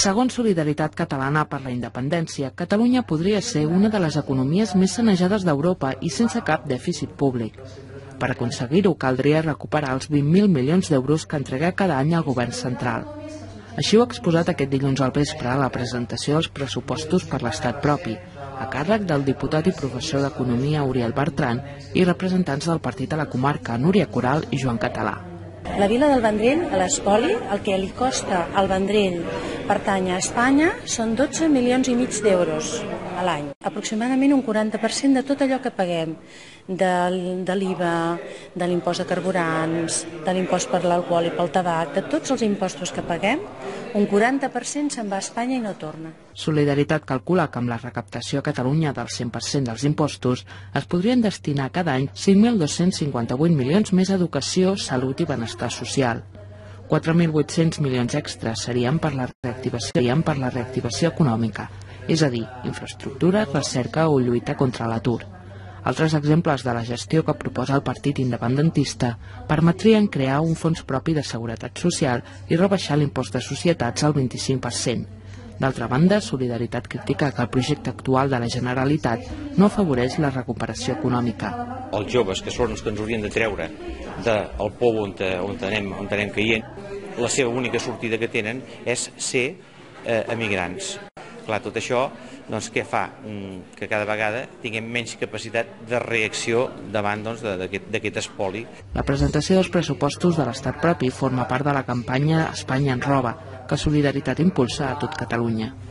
Segons Solidaritat Catalana per la Independència, Catalunya podria ser una de les economies més sanejades d'Europa i sense cap dèficit públic. Per aconseguir-ho, caldria recuperar els 20.000 milions d'euros que entrega cada any el govern central. Així ho ha exposat aquest dilluns al vespre a la presentació dels pressupostos per l'estat propi, a càrrec del diputat i professor d'Economia Uriel Bertran i representants del partit a la comarca, Núria Coral i Joan Català. La vila del Vendrell, a l'espoli, el que li costa al Vendrell pertany a Espanya són 12 milions i mig d'euros a l'any. Aproximadament un 40% de tot allò que paguem, de l'IVA, de l'impost de carburants, de l'impost per l'alcohol i pel tabac, de tots els impostos que paguem, un 40% se'n va a Espanya i no torna. Solidaritat calcula que amb la recaptació a Catalunya del 100% dels impostos es podrien destinar cada any 5.258 milions més a educació, salut i benestar social. 4.800 milions extras serien per la reactivació econòmica, és a dir, infraestructura, recerca o lluita contra l'atur. Altres exemples de la gestió que proposa el partit independentista permetrien crear un fons propi de seguretat social i rebaixar l'impost de societats al 25%. D'altra banda, Solidaritat critica que el projecte actual de la Generalitat no afavoreix la recuperació econòmica. Els joves, que són els que ens haurien de treure del pou on anem caient, la seva única sortida que tenen és ser emigrants. Clar, tot això, doncs, què fa? Que cada vegada tinguem menys capacitat de reacció davant d'aquest espoli. La presentació dels pressupostos de l'estat propi forma part de la campanya Espanya ens roba, que Solidaritat impulsa a tot Catalunya.